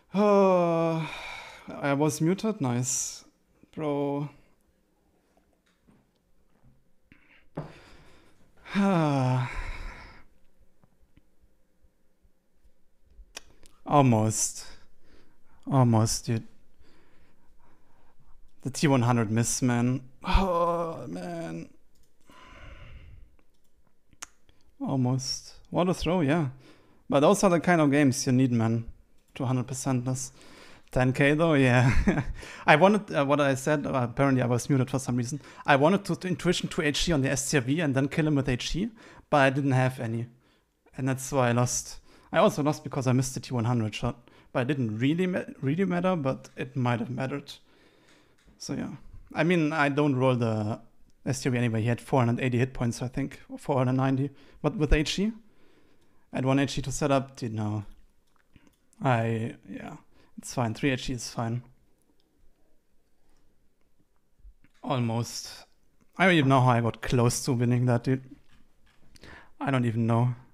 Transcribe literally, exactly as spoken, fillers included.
Oh, I was muted. Nice. Bro. Almost. Almost, dude. The T one hundred miss, man. Oh, man. Almost. What a throw, yeah. But those are the kind of games you need, man. two hundred percent this. ten K though, yeah. I wanted, uh, what I said, uh, apparently I was muted for some reason. I wanted to, to intuition to H G on the S T R V and then kill him with H G, but I didn't have any. And that's why I lost. I also lost because I missed the T one hundred shot. But it didn't really, ma really matter, but it might have mattered. So yeah. I mean, I don't roll the S T R V anyway. He had four hundred eighty hit points, I think, or four hundred ninety. But with H G, I had one H G to set up. Did no. I, yeah, it's fine. three H G is fine. Almost. I don't even know how I got close to winning that, dude. I don't even know.